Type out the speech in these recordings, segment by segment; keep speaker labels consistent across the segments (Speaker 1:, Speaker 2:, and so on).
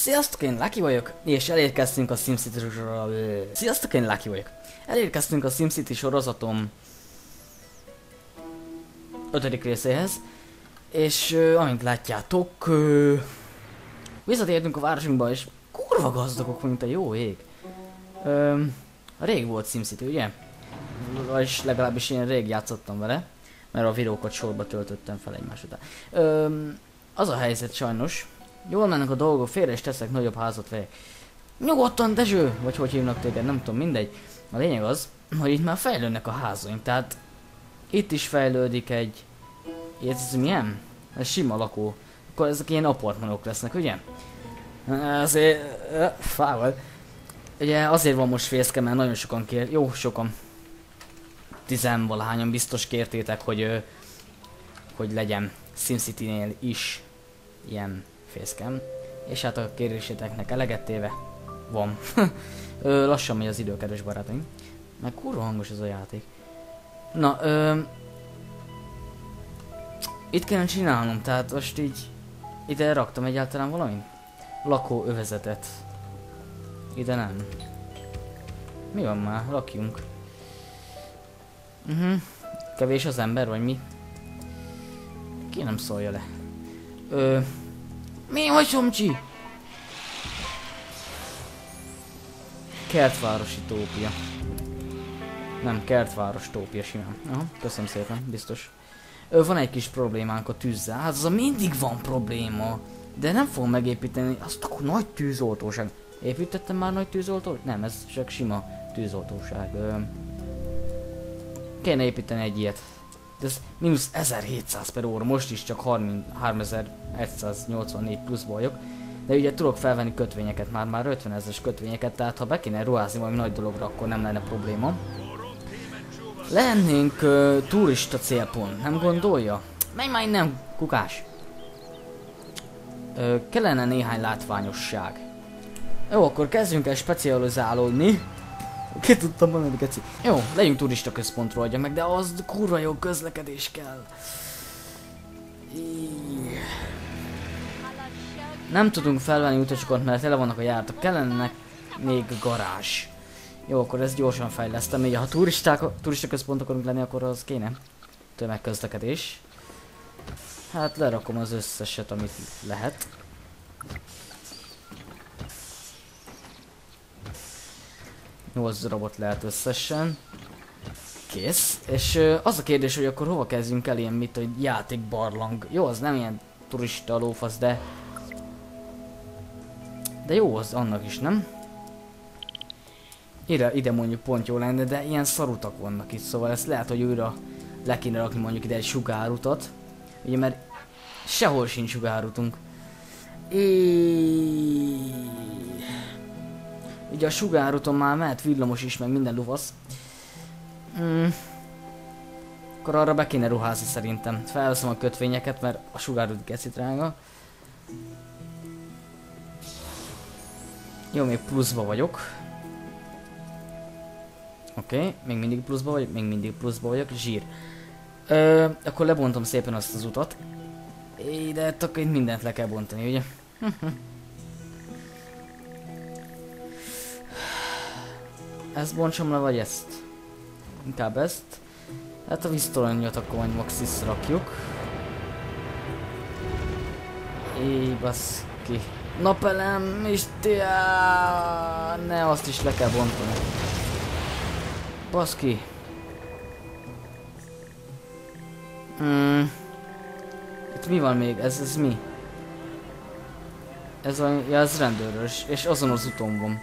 Speaker 1: Sziasztok, én Lucky vagyok, és elérkeztünk a SimCity Sziasztok, én Lucky vagyok. Elérkeztünk a SimCity sorozatom 5. részéhez, és amint látjátok, visszatértünk a városunkba, és kurva gazdagok, mint a jó ég. Rég volt SimCity, ugye? És legalábbis én rég játszottam vele, mert a videókat sorba töltöttem fel egymás után. Az a helyzet sajnos, jól mennek a dolgok, félre is teszek, nagyobb házat vegyek. Nyugodtan, Dezső! Vagy hogy hívnak téged, nem tudom, mindegy. A lényeg az, hogy itt már fejlődnek a házaink, tehát itt is fejlődik egy... Ez milyen? Ez sima lakó. Akkor ezek ilyen apartmanok lesznek, ugye? Azért... Fával. Ugye azért van most fészke, mert nagyon sokan kér... Jó, sokan. 10-valahányan biztos kértétek, hogy legyen SimCity-nél is ilyen fészkem. És hát a kéréséteknek eleget téve van. Lassan megy az idő, kedves barátaim. Meg kurva hangos ez a játék. Na, itt kellene csinálnom, tehát most így ide raktam egyáltalán valamit? Lakóövezetet. Ide nem. Mi van már? Lakjunk. Kevés az ember, vagy mi? Ki nem szólja le? Mi vagy, Somcsi? Kertvárosi tópia. Nem, kertváros tópia simán. Aha, köszönöm szépen, biztos. Van egy kis problémánk a tűzzel. Hát az mindig van probléma. De nem fogom megépíteni azt a nagy tűzoltóság. Építettem már nagy tűzoltót? Nem, ez csak sima tűzoltóság. Kéne építeni egy ilyet. De ez mínusz 1700 per óra, most is csak 3184 pluszból vagyok. De ugye tudok felvenni kötvényeket, már 50 000-es kötvényeket, tehát ha be kéne ruházni valami nagy dologra, akkor nem lenne probléma. Lennénk turista célpont, nem gondolja? Menj már innen, kukás! Kellene néhány látványosság. Jó, akkor kezdjünk el specializálódni. Ki tudtam mondani, keci. Jó, legyünk turista központról, adja meg, de az kurva jó közlekedés kell. Nem tudunk felvenni utasokat, mert tele vannak a járatok. Kellene még garázs. Jó, akkor ezt gyorsan fejlesztem. Így ha turista központ akarunk lenni, akkor az kéne. Tömegközlekedés. Hát lerakom az összeset, amit lehet. Nyolc darabot lehet összesen. Kész. És az a kérdés, hogy akkor hova kezdjünk el ilyen mit, hogy játékbarlang. Jó, az nem ilyen turista lófasz, de jó az annak is, nem? Ide mondjuk pont jó lenne, de ilyen szarutak vannak itt, szóval ezt lehet, hogy újra le kéne rakni mondjuk ide egy sugárutat. Ugye, mert sehol sincs sugárutunk. Ugye a sugárúton már mehet villamos is, meg minden luvasz. Akkor arra be kéne ruházni szerintem. Felveszem a kötvényeket, mert a sugárút geci drága. Jó, még pluszba vagyok. Oké, még mindig pluszba vagyok, zsír. Akkor lebontom szépen azt az utat. De akkor itt mindent le kell bontani, ugye? Ezt bontsam le, vagy ezt? Inkább ezt. Hát a víztoronyot akkor majd maxis rakjuk. Baszki. Napelem, Istián! Ne, azt is le kell bontani. Baszki. Itt mi van még? Ez mi? Ez rendőrös, és azon az úton van.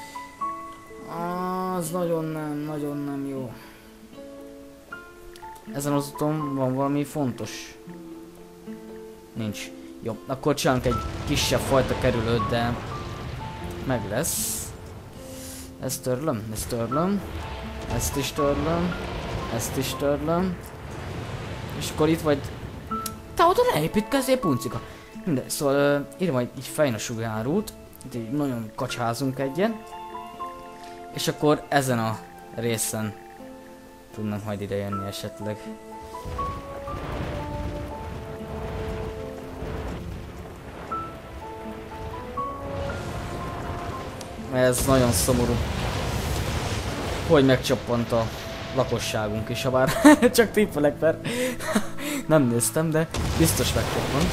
Speaker 1: Az nagyon nem jó. Ezen az úton van valami fontos. Nincs. Jó, akkor csinálunk egy kisebb fajta kerülőt, de meg lesz. Ezt törlöm, ezt törlöm. Ezt is törlöm. Ezt is törlöm. És akkor itt vagy... Te oda ne építkezzél, puncika! Mindegy, szóval ide majd így fejn a sugárút. Itt így nagyon kacsázunk egyen. És akkor ezen a részen tudnak majd ide jönni esetleg. Ez nagyon szomorú. Hogy megcsappant a lakosságunk is, ha bár csak tippelek, mert nem néztem, de biztos megcsappant.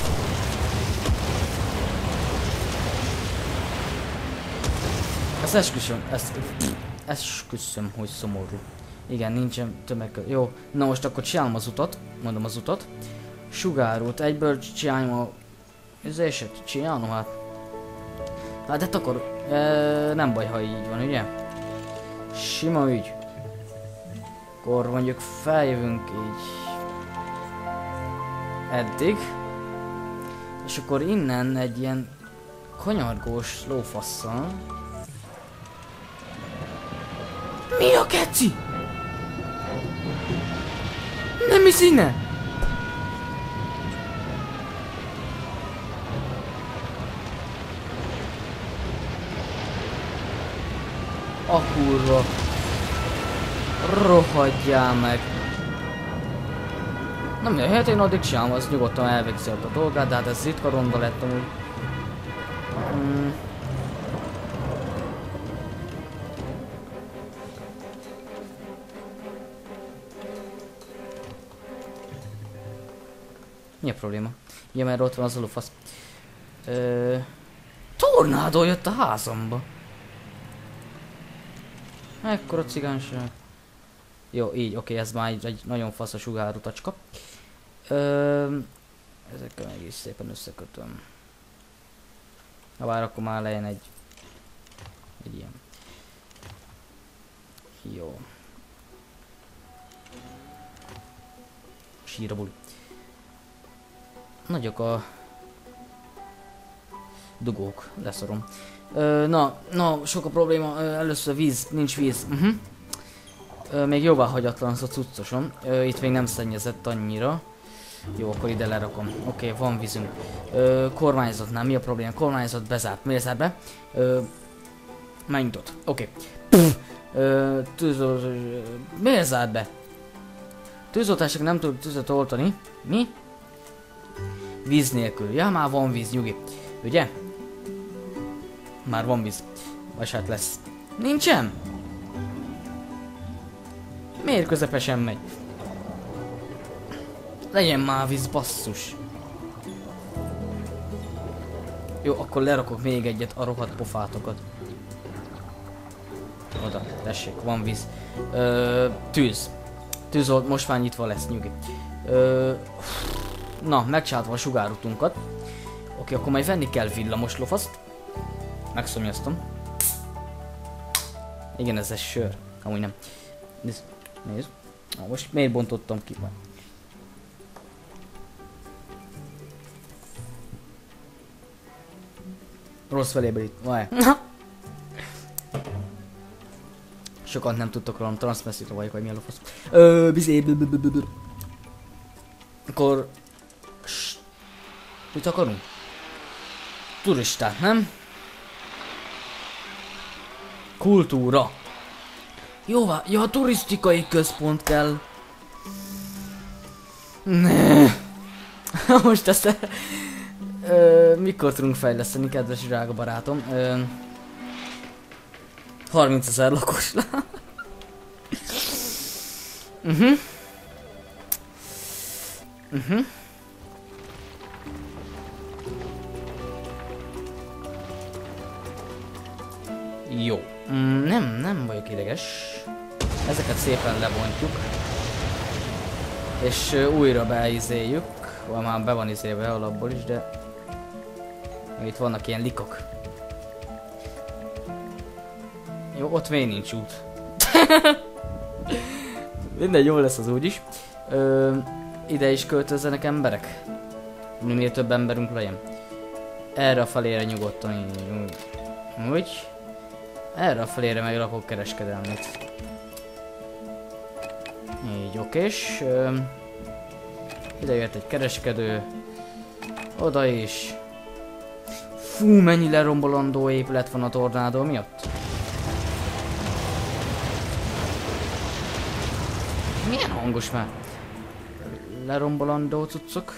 Speaker 1: Ezt esküszöm, hogy szomorú. Igen, nincsen tömeg. Jó, na most akkor csinálom az utat. Mondom az utat. Sugárút, egyből csinálom a... Ez eset csinálom, hát. Hát akkor nem baj, ha így van, ugye? Sima ügy. Akkor mondjuk feljövünk így eddig. És akkor innen egy ilyen kanyargós lófasszal. Mi a keci? Nem is innen! A kurva. Rohadjál meg. Nem jaj, hát én addig sem, az nyugodtan elvégzi a dolgát, de hát ez ritka ronda lett amúgy. Mi a probléma? Ja, mert ott van az alufasz. Tornádó jött a házamba. Ekkora cigányság. Jó, így, oké, ez már egy nagyon fasz a sugárutacska. Ezekkel egész szépen összekötöm. Habár akkor már legyen egy ilyen. Jó. Síra buli. Nagyok a dugók, leszorom. Na, sok a probléma, először víz, nincs víz. Még jóváhagyatlan az a cuccosom, itt még nem szennyezett annyira. Jó, akkor ide lerakom. Oké, van vízünk. Kormányzatnál mi a probléma? Kormányzat bezárt. Miért zárt be? Megnyitott. Oké. Miért zárt be? Tűzoltások nem tud tüzet oltani. Mi? Víz nélkül. Ja, már van víz, nyugi. Ugye? Már van víz. Vagy hát lesz. Nincsen? Miért közepesen megy? Legyen már víz, basszus. Jó, akkor lerakok még egyet a rohadt pofátokat. Oda, tessék, van víz. Tűz. Tűz most már nyitva lesz, nyugi. Na, megcsináltam a sugárutunkat. Oké, akkor majd venni kell villamos lofaszt. Megszomjaztam. Igen, ez egy sör. Amúgy nem. Nézd. Nézd. Most miért bontottam ki? Rossz felébe itt. Vaj. Sokat nem tudtok rólam, transmeszitra vagyok, vagy mi a lofasz. Bizé. Akkor... Mit akarunk? Turistát, nem? Kultúra. Jóvá, ja, a turisztikai központ kell. Ne. Most ezt... mikor tudunk fejleszteni, kedves drága barátom? 30 000 lakos. Jó. Nem vagyok ideges. Ezeket szépen lebontjuk. És újra beizéljük. Már be van izélve alapból is, de... Itt vannak ilyen likok. Jó, ott még nincs út. Minden jó lesz az úgyis. Ide is költözzenek emberek. Minél több emberünk legyen. Erre a felére nyugodtan. Úgy. Erre a felére megrakok kereskedelmét. Így okés. Ide jött egy kereskedő. Oda is. Fú, mennyi lerombolandó épület van a tornádó miatt. Milyen hangos már? Lerombolandó cuccok.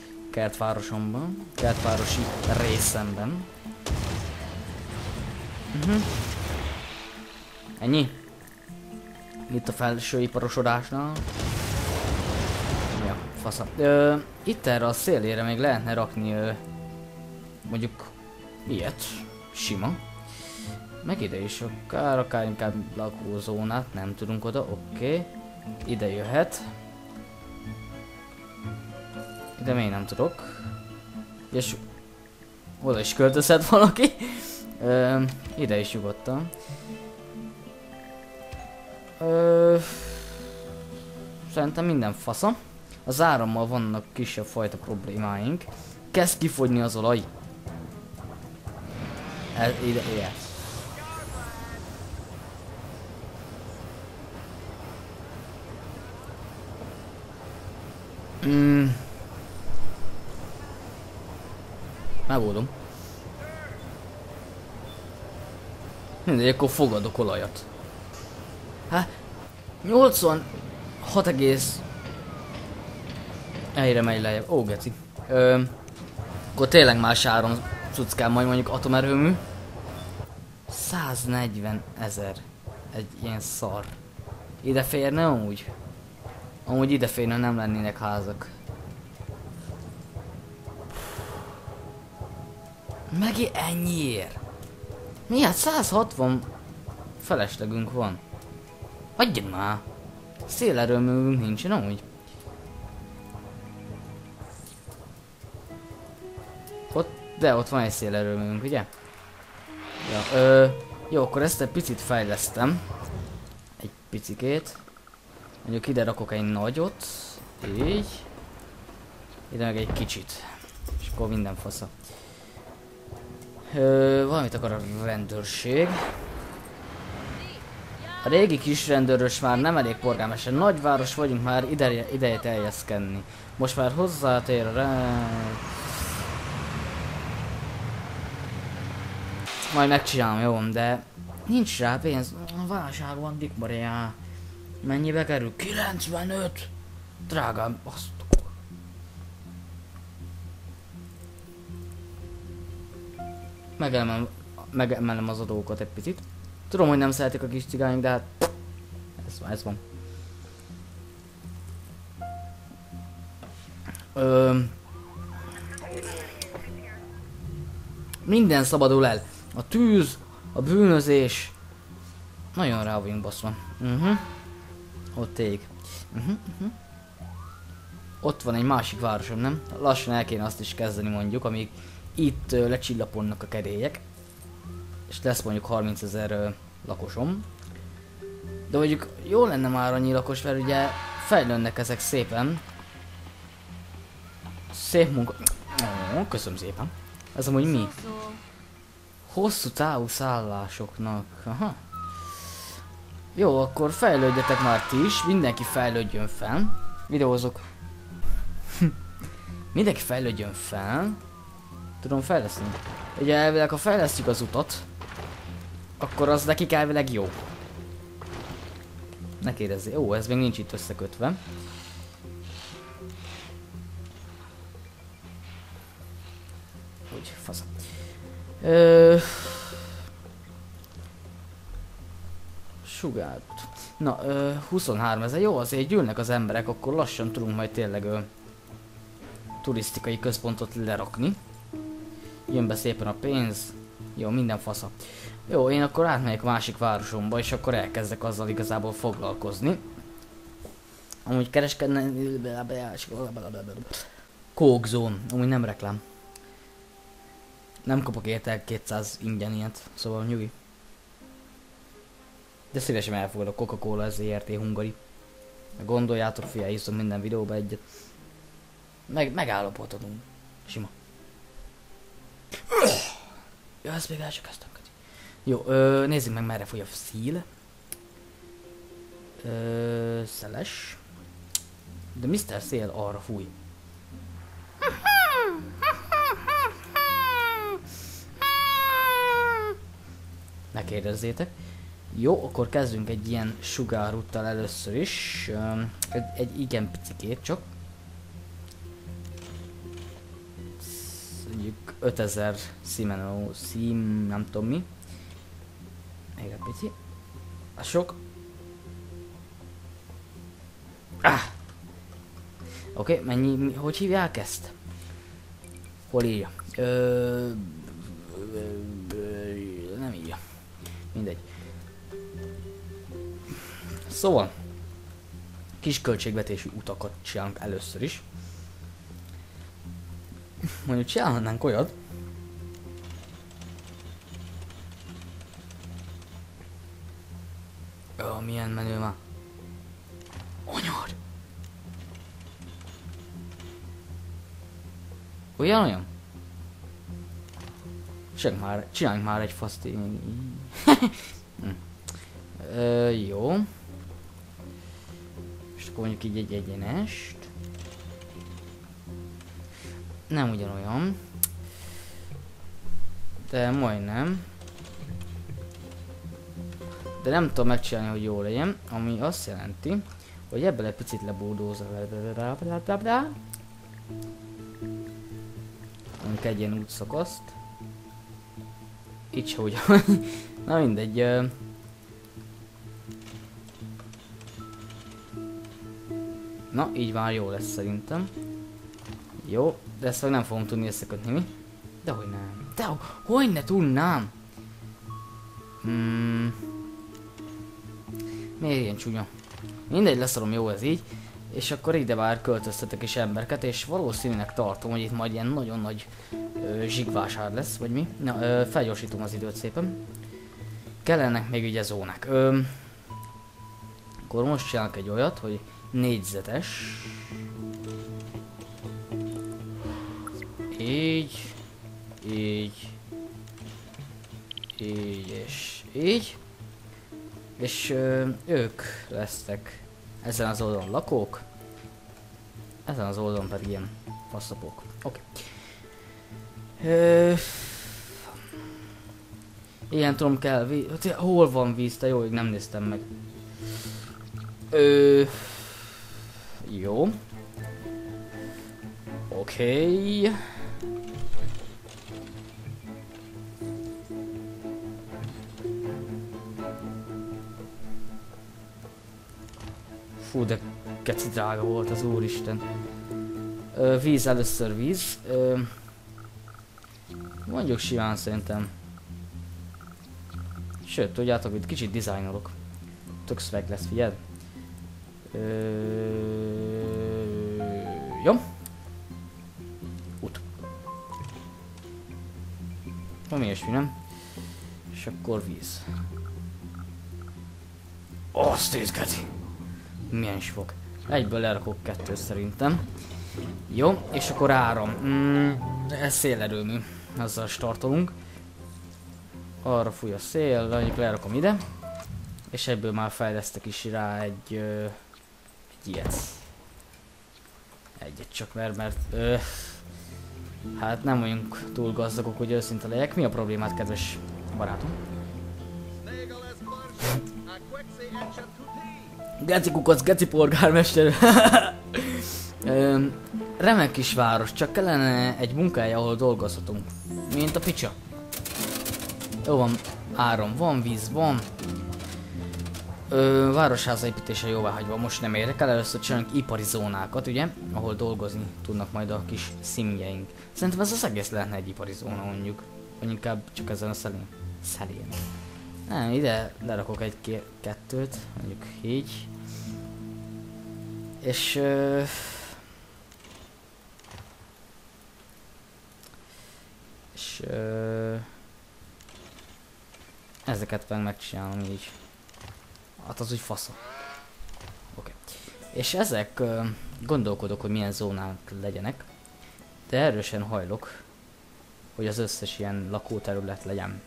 Speaker 1: Kertvárosomban. Kertvárosi részemben. Ennyi? Itt a felsőiparosodásnál. Ja, fasza. Itt erre a szélére még lehetne rakni mondjuk ilyet. Sima. Meg ide is akár inkább lakózónát, nem tudunk oda, oké. Ide jöhet. Ide még nem tudok. És oda is költözhet valaki. Ide is nyugodtan. Szerintem minden fasza. Az árammal vannak kisebb fajta problémáink. Kezd kifogyni az olaj. Ide. Megoldom. Mindegy, akkor fogadok olajat. Hát, 86 egész... Egyre megy lejjebb. Ó, geci. Akkor tényleg más áron cuckál majd mondjuk atomerőmű. 140 000. Egy ilyen szar. Ide férne amúgy? Amúgy ide férne, nem lennének házak. Megint ennyiért? Mi hát 160 feleslegünk van. Adjad már! Szélerőművünk nincsen amúgy. De ott van egy szélerőművünk, ugye? Ja, jó, akkor ezt egy picit fejlesztem. Egy picikét. Mondjuk ide rakok egy nagyot. Így. Ide meg egy kicsit. És akkor minden fasza. Valamit akar a rendőrség. A régi kis rendőrös már nem elég polgármester. Nagyváros vagyunk már, ideje teljeszkedni. Most már hozzátér rá... Majd megcsinálom, jó, de nincs rá pénz. A válság van, Dick Maria. Mennyibe kerül? 95! Drágám, azt. Megemelem az adókat egy picit. Tudom, hogy nem szeretik a kis cigányok, de hát... Ez van. Minden szabadul el. A tűz, a bűnözés. Nagyon rá vagyunk baszva. Ott ég. Ott van egy másik városom, nem? Lassan el kéne azt is kezdeni mondjuk, amíg itt lecsillapodnak a kedélyek. És lesz mondjuk 30 000 lakosom. De mondjuk jó lenne már annyi lakos, mert ugye fejlődnek ezek szépen. Szép munka... köszönöm szépen. Ez amúgy mi? Hosszú távú szállásoknak. Aha. Jó, akkor fejlődjetek már ti is. Mindenki fejlődjön fel. Videózok. Mindenki fejlődjön fel. Tudom fejleszteni. Ugye elvileg, ha fejlesztjük az utat, akkor az nekik elvileg jó. Ne kérdezzél. Ó, ez még nincs itt összekötve. Úgy, fasz. Sugár. Na, 23 000. Jó, azért gyűlnek az emberek, akkor lassan tudunk majd tényleg turisztikai központot lerakni. Jön be szépen a pénz. Jó, minden fasza. Jó, én akkor átmegyek a másik városomba, és akkor elkezdek azzal igazából foglalkozni. Amúgy kereskedni... Coke Zone. Amúgy nem reklám. Nem kapok érte 200 ingyen ilyet, szóval nyugi. De szívesen elfogadok, Coca-Cola ZRT Hungary. Gondoljátok, figyelj, iszom minden videóba egyet. Megállapodhatunk. Sima. Jó, ezt még el sem kezdtem. Jó, nézzük meg, merre fogy a szíl. Szeles. De Mr. Szél arra fúj. Ne kérdezzétek. Jó, akkor kezdünk egy ilyen sugárúttal először is. Egy igen picikét csak. Mondjuk 5000 szím, nem tudom mi. Még egy pici. A sok. Oké, mennyi, hogy hívják ezt? Hol írja? Nem írja. Mindegy. Szóval, kis költségvetésű utakat csinálunk először is. Mondjuk csinálhatnánk olyat. Milyen menő már. Onyod! Olyan? Csináljunk már egy faszti. Jó. És akkor mondjuk így egy egyenest. Nem ugyanolyan. De majdnem. De nem tudom megcsinálni, hogy jó legyen. Ami azt jelenti, hogy ebből egy picit lebúdózza. Mondjuk egy ilyen útszakaszt. Itt se ugyan. Na mindegy. Na, így már jó lesz szerintem. Jó, de ezt nem fogom tudni összekötni, mi? Dehogy nem. Hogy ne tudnám? Miért ilyen csúnya? Mindegy, leszarom, jó ez így. És akkor ide már költöztetek is embereket, és valószínűleg tartom, hogy itt majd ilyen nagyon nagy zsigvásár lesz, vagy mi. Na, felgyorsítom az időt szépen. Kellenek még ugye zónák. Akkor most csinálok egy olyat, hogy négyzetes. Így. Így. Így és így. És ők lesznek ezen az oldalon lakók, ezen az oldalon pedig ilyen faszapok. Oké. Ilyen tudom kell víz. Hol van víz? Te jó, hogy nem néztem meg. Jó. Oké. Fú, de keci drága volt az úristen. Víz, először víz. Mondjuk simán szerintem. Sőt, tudjátok, itt kicsit dizájnolok. Tök szveg lesz, figyeld. Jó. Út. Valami ilyesmi, nem? És akkor víz. Azt nézgeti! Milyen is fog. Egyből lerakok kettőt szerintem. Jó, és akkor áram. Ez szélerőmű. Azzal startolunk. Arra fúj a szél, mondjuk lerakom ide. És ebből már fejlesztek is rá egy ilyet. Egyet csak mert hát nem vagyunk túl gazdagok, hogy őszinte legyek. Mi a problémát, kedves barátom? Geci kukac, geci polgármester. Remek kis város, csak kellene egy munkája, ahol dolgozhatunk. Mint a picsa. Jó van, áram van, víz van. Városháza építése jóváhagyva, most nem érek el, először csinálunk ipari zónákat, ugye? Ahol dolgozni tudnak majd a kis szimjeink. Szerintem ez az egész lehetne egy ipari zóna, mondjuk. Vagy inkább csak ezen a szelén. Nem, ide lerakok egy-kettőt, mondjuk így. És ezeket meg megcsinálom így. Hát az úgy fasza. Oké. És ezek gondolkodok, hogy milyen zónák legyenek. De erősen hajlok, hogy az összes ilyen lakóterület legyen.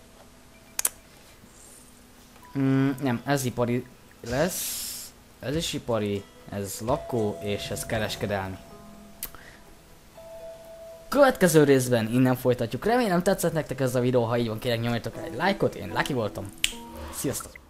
Speaker 1: Nem, ez ipari lesz. Ez is ipari, ez lakó, és ez kereskedelmi. Következő részben innen folytatjuk. Remélem tetszett nektek ez a videó, ha így van, kérlek nyomjatok egy lájkot, én Lucky voltam. Sziasztok!